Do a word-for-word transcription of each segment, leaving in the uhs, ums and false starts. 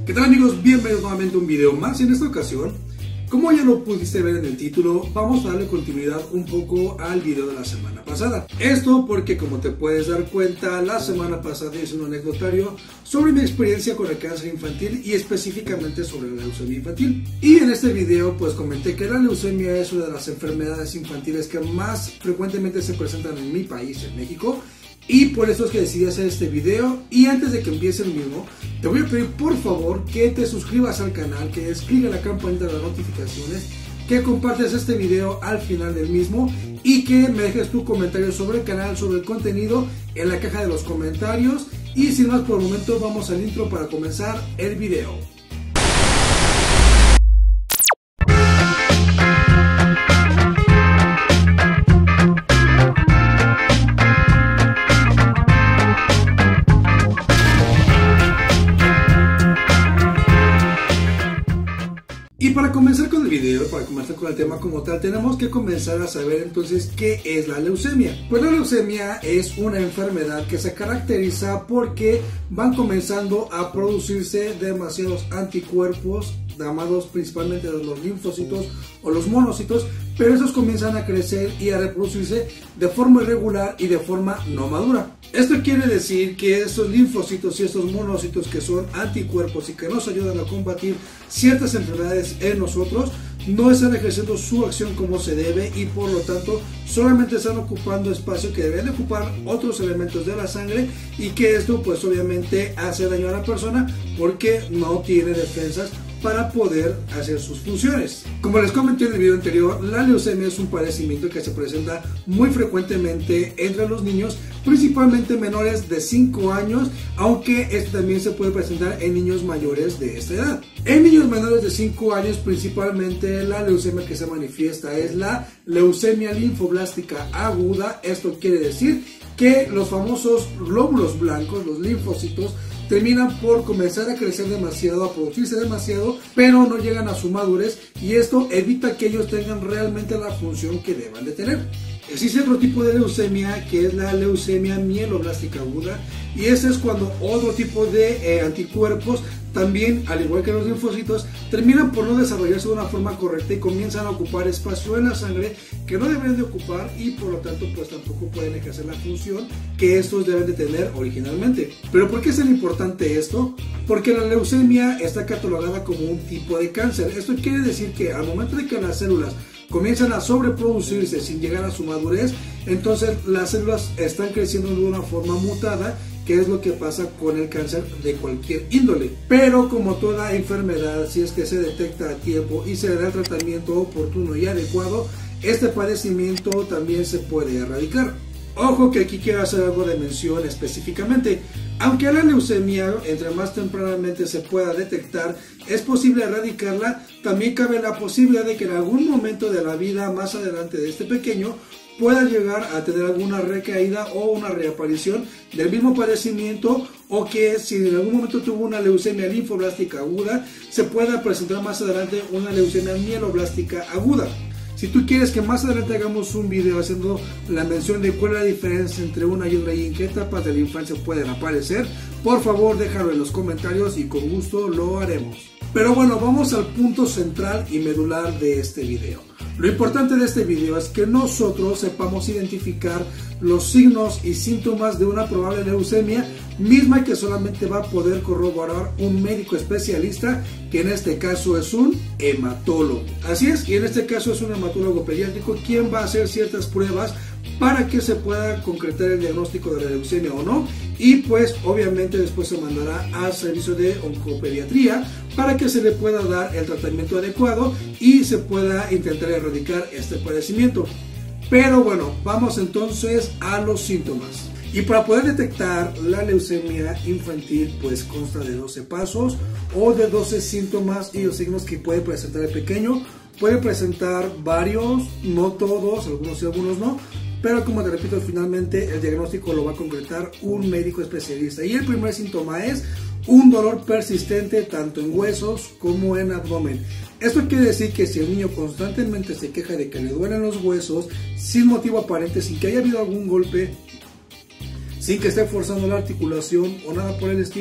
¿Qué tal, amigos? Bienvenidos nuevamente a un video más. En esta ocasión, como ya lo pudiste ver en el título, vamos a darle continuidad un poco al video de la semana pasada. Esto porque, como te puedes dar cuenta, la semana pasada hice un anecdotario sobre mi experiencia con el cáncer infantil y específicamente sobre la leucemia infantil. Y en este video pues comenté que la leucemia es una de las enfermedades infantiles que más frecuentemente se presentan en mi país, en México. Y por eso es que decidí hacer este video. Y antes de que empiece el mismo, te voy a pedir por favor que te suscribas al canal, que despliegue la campanita de las notificaciones, que compartas este video al final del mismo y que me dejes tu comentario sobre el canal, sobre el contenido en la caja de los comentarios. Y sin más por el momento, vamos al intro para comenzar el video. Y para comenzar con el video, para comenzar con el tema como tal, tenemos que comenzar a saber entonces qué es la leucemia. Pues la leucemia es una enfermedad que se caracteriza porque van comenzando a producirse demasiados anticuerpos, llamados principalmente de los linfocitos o los monocitos, pero esos comienzan a crecer y a reproducirse de forma irregular y de forma no madura. Esto quiere decir que estos linfocitos y estos monocitos, que son anticuerpos y que nos ayudan a combatir ciertas enfermedades en nosotros, no están ejerciendo su acción como se debe y por lo tanto solamente están ocupando espacio que deben ocupar otros elementos de la sangre, y que esto pues obviamente hace daño a la persona porque no tiene defensas para poder hacer sus funciones. Como les comenté en el video anterior, la leucemia es un padecimiento que se presenta muy frecuentemente entre los niños, principalmente menores de cinco años, aunque esto también se puede presentar en niños mayores de esta edad. En niños menores de cinco años, principalmente la leucemia que se manifiesta es la leucemia linfoblástica aguda. Esto quiere decir que los famosos glóbulos blancos, los linfocitos, terminan por comenzar a crecer demasiado, a producirse demasiado, pero no llegan a su madurez, y esto evita que ellos tengan realmente la función que deban de tener. Existe otro tipo de leucemia, que es la leucemia mieloblástica aguda, y ese es cuando otro tipo de eh, anticuerpos también, al igual que los linfocitos, terminan por no desarrollarse de una forma correcta y comienzan a ocupar espacio en la sangre que no deben de ocupar, y por lo tanto pues tampoco pueden ejercer la función que estos deben de tener originalmente. ¿Pero por qué es tan importante esto? Porque la leucemia está catalogada como un tipo de cáncer. Esto quiere decir que al momento de que las células comienzan a sobreproducirse sin llegar a su madurez, entonces las células están creciendo de una forma mutada, que es lo que pasa con el cáncer de cualquier índole. Pero como toda enfermedad, si es que se detecta a tiempo y se le da el tratamiento oportuno y adecuado, este padecimiento también se puede erradicar. Ojo que aquí quiero hacer algo de mención específicamente. Aunque la leucemia, entre más tempranamente se pueda detectar, es posible erradicarla, también cabe la posibilidad de que en algún momento de la vida más adelante de este pequeño pueda llegar a tener alguna recaída o una reaparición del mismo padecimiento, o que si en algún momento tuvo una leucemia linfoblástica aguda, se pueda presentar más adelante una leucemia mieloblástica aguda. Si tú quieres que más adelante hagamos un video haciendo la mención de cuál es la diferencia entre una y otra y en qué etapas de la infancia pueden aparecer, por favor déjalo en los comentarios y con gusto lo haremos. Pero bueno, vamos al punto central y medular de este video. Lo importante de este video es que nosotros sepamos identificar los signos y síntomas de una probable leucemia, misma que solamente va a poder corroborar un médico especialista, que en este caso es un hematólogo. Así es, y en este caso es un hematólogo pediátrico quien va a hacer ciertas pruebas para que se pueda concretar el diagnóstico de la leucemia o no, y pues obviamente después se mandará al servicio de oncopediatría para que se le pueda dar el tratamiento adecuado y se pueda intentar erradicar este padecimiento. Pero bueno, vamos entonces a los síntomas. Y para poder detectar la leucemia infantil, pues consta de doce pasos o de doce síntomas y los signos que puede presentar el pequeño. Puede presentar varios, no todos, algunos sí, algunos no, pero como te repito, finalmente el diagnóstico lo va a concretar un médico especialista. Y el primer síntoma es un dolor persistente tanto en huesos como en abdomen. Esto quiere decir que si el niño constantemente se queja de que le duelen los huesos sin motivo aparente, sin que haya habido algún golpe, sin que esté forzando la articulación o nada por el estilo,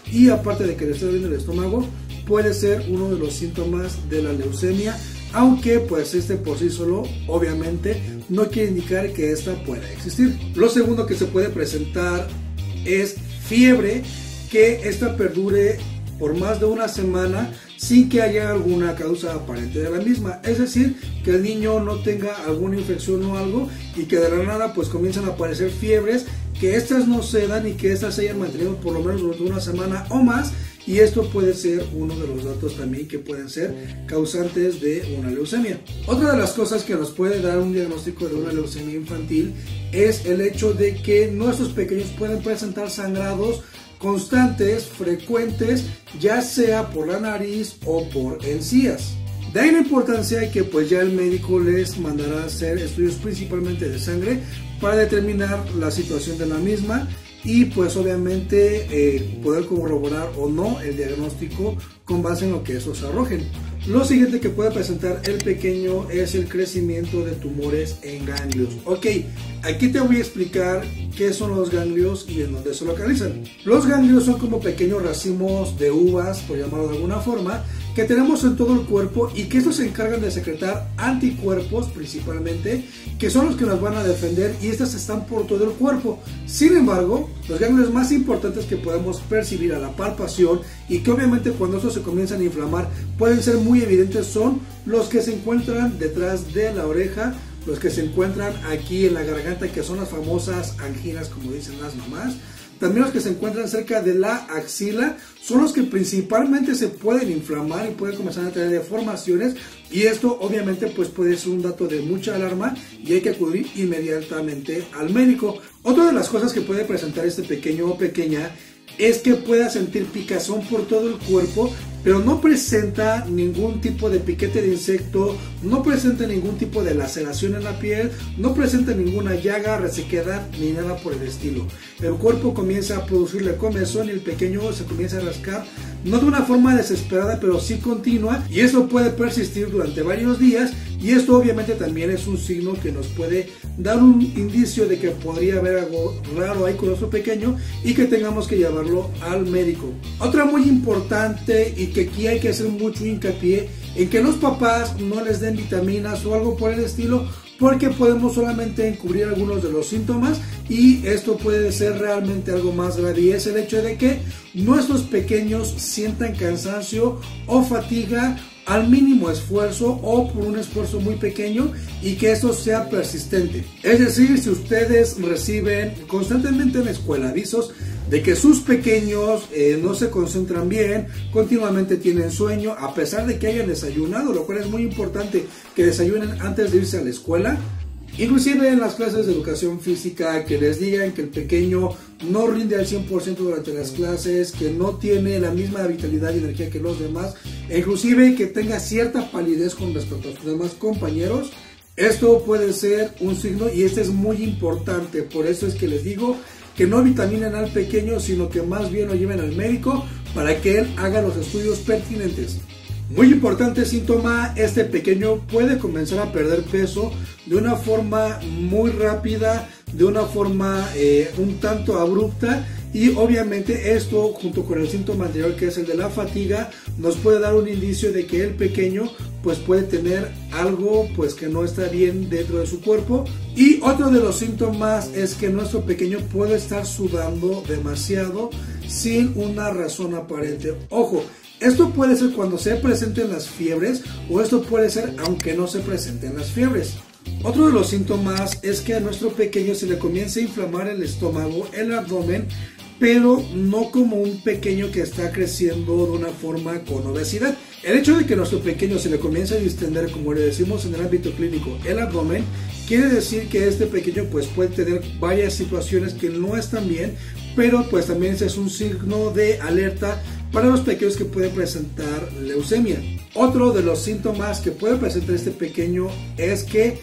y aparte de que le esté doliendo el estómago, puede ser uno de los síntomas de la leucemia, aunque pues este por sí solo obviamente no quiere indicar que esta pueda existir. Lo segundo que se puede presentar es fiebre, que esta perdure por más de una semana sin que haya alguna causa aparente de la misma, es decir, que el niño no tenga alguna infección o algo y que de la nada pues comienzan a aparecer fiebres, que estas no cedan y que estas se hayan mantenido por lo menos durante una semana o más, y esto puede ser uno de los datos también que pueden ser causantes de una leucemia. Otra de las cosas que nos puede dar un diagnóstico de una leucemia infantil es el hecho de que nuestros pequeños pueden presentar sangrados constantes, frecuentes, ya sea por la nariz o por encías. De ahí la importancia que pues ya el médico les mandará a hacer estudios principalmente de sangre para determinar la situación de la misma y pues obviamente eh, poder corroborar o no el diagnóstico con base en lo que esos arrojen. Lo siguiente que puede presentar el pequeño es el crecimiento de tumores en ganglios. Ok, aquí te voy a explicar qué son los ganglios y en dónde se localizan. Los ganglios son como pequeños racimos de uvas, por llamarlo de alguna forma, que tenemos en todo el cuerpo y que estos se encargan de secretar anticuerpos principalmente, que son los que nos van a defender, y estas están por todo el cuerpo. Sin embargo, los ganglios más importantes que podemos percibir a la palpación y que obviamente cuando estos se comienzan a inflamar pueden ser muy evidentes son los que se encuentran detrás de la oreja, los que se encuentran aquí en la garganta, que son las famosas anginas como dicen las mamás. También los que se encuentran cerca de la axila son los que principalmente se pueden inflamar y pueden comenzar a tener deformaciones, y esto obviamente pues puede ser un dato de mucha alarma y hay que acudir inmediatamente al médico. Otra de las cosas que puede presentar este pequeño o pequeña es que pueda sentir picazón por todo el cuerpo, pero no presenta ningún tipo de piquete de insecto, no presenta ningún tipo de laceración en la piel, no presenta ninguna llaga, resequedad ni nada por el estilo. El cuerpo comienza a producirle comezón y el pequeño se comienza a rascar, no de una forma desesperada, pero sí continua, y eso puede persistir durante varios días, y esto obviamente también es un signo que nos puede dar un indicio de que podría haber algo raro ahí con nuestro pequeño y que tengamos que llevarlo al médico. Otra muy importante, y que aquí hay que hacer mucho hincapié en que los papás no les den vitaminas o algo por el estilo, porque podemos solamente encubrir algunos de los síntomas y esto puede ser realmente algo más grave, y es el hecho de que nuestros pequeños sientan cansancio o fatiga al mínimo esfuerzo o por un esfuerzo muy pequeño y que esto sea persistente. Es decir, si ustedes reciben constantemente en la escuela avisos de que sus pequeños eh, no se concentran bien, continuamente tienen sueño a pesar de que hayan desayunado, lo cual es muy importante que desayunen antes de irse a la escuela. Inclusive en las clases de educación física, que les digan que el pequeño no rinde al cien por ciento durante las clases, que no tiene la misma vitalidad y energía que los demás, e inclusive que tenga cierta palidez con respecto a sus demás compañeros. Esto puede ser un signo y este es muy importante, por eso es que les digo que no vitaminen al pequeño, sino que más bien lo lleven al médico para que él haga los estudios pertinentes. Muy importante síntoma, este pequeño puede comenzar a perder peso de una forma muy rápida, de una forma eh, un tanto abrupta, y obviamente esto junto con el síntoma anterior, que es el de la fatiga, nos puede dar un indicio de que el pequeño pues puede tener algo pues que no está bien dentro de su cuerpo. Y otro de los síntomas es que nuestro pequeño puede estar sudando demasiado sin una razón aparente. Ojo, esto puede ser cuando se presenten las fiebres, o esto puede ser aunque no se presenten las fiebres. Otro de los síntomas es que a nuestro pequeño se le comienza a inflamar el estómago, el abdomen, pero no como un pequeño que está creciendo de una forma con obesidad. El hecho de que a nuestro pequeño se le comience a distender, como le decimos en el ámbito clínico, el abdomen, quiere decir que este pequeño pues puede tener varias situaciones que no están bien, pero pues también ese es un signo de alerta para los pequeños que pueden presentar leucemia. Otro de los síntomas que puede presentar este pequeño es que,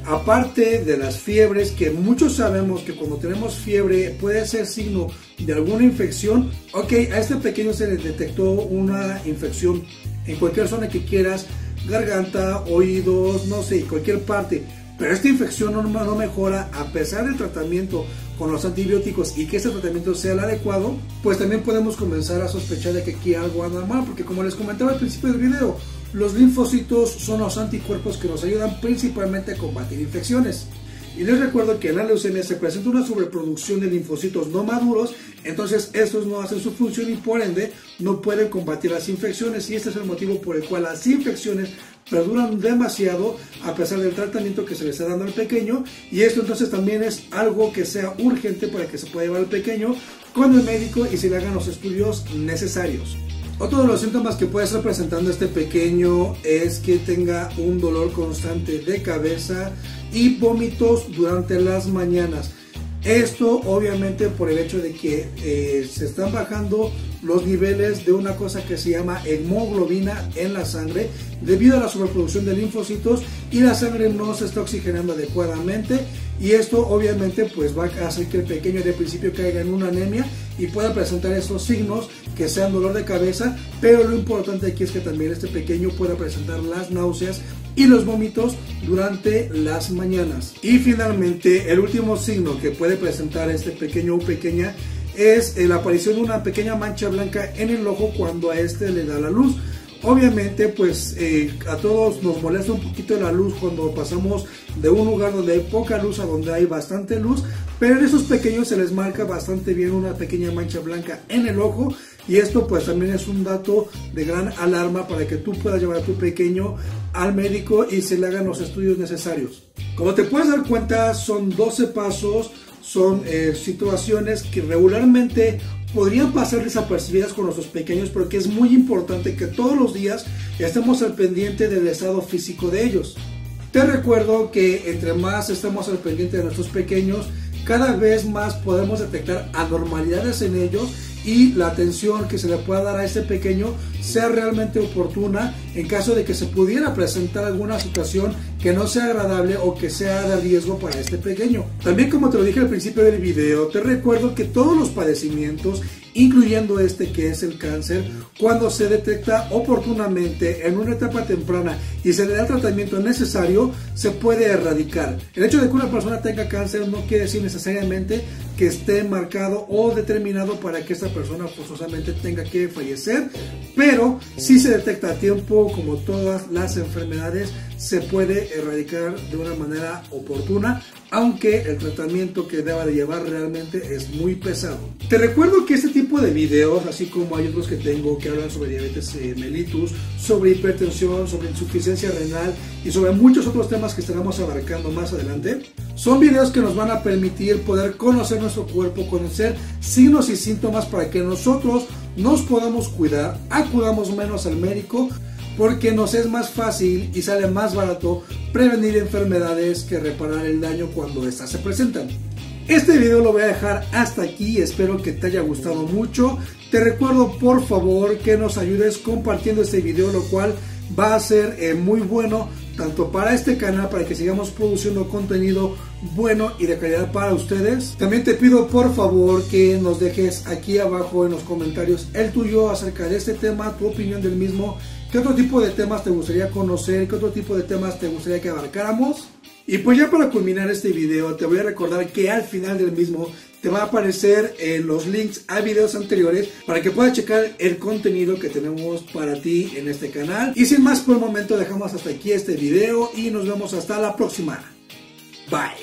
aparte de las fiebres, que muchos sabemos que cuando tenemos fiebre puede ser signo de alguna infección, ok, a este pequeño se le detectó una infección en cualquier zona que quieras, garganta, oídos, no sé, cualquier parte, pero esta infección no, no mejora a pesar del tratamiento con los antibióticos y que este tratamiento sea el adecuado, pues también podemos comenzar a sospechar de que aquí algo anda mal, porque como les comentaba al principio del video, los linfocitos son los anticuerpos que nos ayudan principalmente a combatir infecciones. Y les recuerdo que en la leucemia se presenta una sobreproducción de linfocitos no maduros, entonces estos no hacen su función y por ende no pueden combatir las infecciones, y este es el motivo por el cual las infecciones perduran demasiado a pesar del tratamiento que se le está dando al pequeño, y esto entonces también es algo que sea urgente para que se pueda llevar al pequeño con el médico y se le hagan los estudios necesarios. Otro de los síntomas que puede estar presentando este pequeño es que tenga un dolor constante de cabeza y vómitos durante las mañanas. Esto obviamente por el hecho de que eh, se están bajando los niveles de una cosa que se llama hemoglobina en la sangre debido a la sobreproducción de linfocitos, y la sangre no se está oxigenando adecuadamente, y esto obviamente pues va a hacer que el pequeño de principio caiga en una anemia y pueda presentar esos signos que sean dolor de cabeza, pero lo importante aquí es que también este pequeño pueda presentar las náuseas y los vómitos durante las mañanas. Y finalmente el último signo que puede presentar este pequeño o pequeña es la aparición de una pequeña mancha blanca en el ojo cuando a este le da la luz. Obviamente pues eh, a todos nos molesta un poquito la luz cuando pasamos de un lugar donde hay poca luz a donde hay bastante luz, pero en esos pequeños se les marca bastante bien una pequeña mancha blanca en el ojo, y esto pues también es un dato de gran alarma para que tú puedas llevar a tu pequeño al médico y se le hagan los estudios necesarios. Como te puedes dar cuenta, son doce pasos, son eh, situaciones que regularmente podrían pasar desapercibidas con nuestros pequeños, pero que es muy importante que todos los días estemos al pendiente del estado físico de ellos. Te recuerdo que entre más estemos al pendiente de nuestros pequeños, cada vez más podemos detectar anormalidades en ellos, y la atención que se le pueda dar a este pequeño sea realmente oportuna en caso de que se pudiera presentar alguna situación que no sea agradable o que sea de riesgo para este pequeño. También, como te lo dije al principio del video, te recuerdo que todos los padecimientos, incluyendo este que es el cáncer, cuando se detecta oportunamente en una etapa temprana y se le da el tratamiento necesario, se puede erradicar. El hecho de que una persona tenga cáncer no quiere decir necesariamente que esté marcado o determinado para que esta persona forzosamente tenga que fallecer, pero si se detecta a tiempo, como todas las enfermedades, se puede erradicar de una manera oportuna, aunque el tratamiento que deba de llevar realmente es muy pesado. Te recuerdo que este tipo de videos, así como hay otros que tengo que hablan sobre diabetes mellitus, sobre hipertensión, sobre insuficiencia renal y sobre muchos otros temas que estaremos abarcando más adelante, son videos que nos van a permitir poder conocer nuestro cuerpo, conocer signos y síntomas para que nosotros nos podamos cuidar, acudamos menos al médico, porque nos es más fácil y sale más barato prevenir enfermedades que reparar el daño cuando estas se presentan. Este video lo voy a dejar hasta aquí, espero que te haya gustado mucho. Te recuerdo por favor que nos ayudes compartiendo este video, lo cual va a ser eh, muy bueno tanto para este canal, para que sigamos produciendo contenido bueno y de calidad para ustedes. También te pido por favor que nos dejes aquí abajo en los comentarios el tuyo acerca de este tema, tu opinión del mismo. ¿Qué otro tipo de temas te gustaría conocer? ¿Qué otro tipo de temas te gustaría que abarcáramos? Y pues ya para culminar este video, te voy a recordar que al final del mismo te va a aparecer eh, los links a videos anteriores para que puedas checar el contenido que tenemos para ti en este canal. Y sin más por el momento, dejamos hasta aquí este video y nos vemos hasta la próxima. Bye.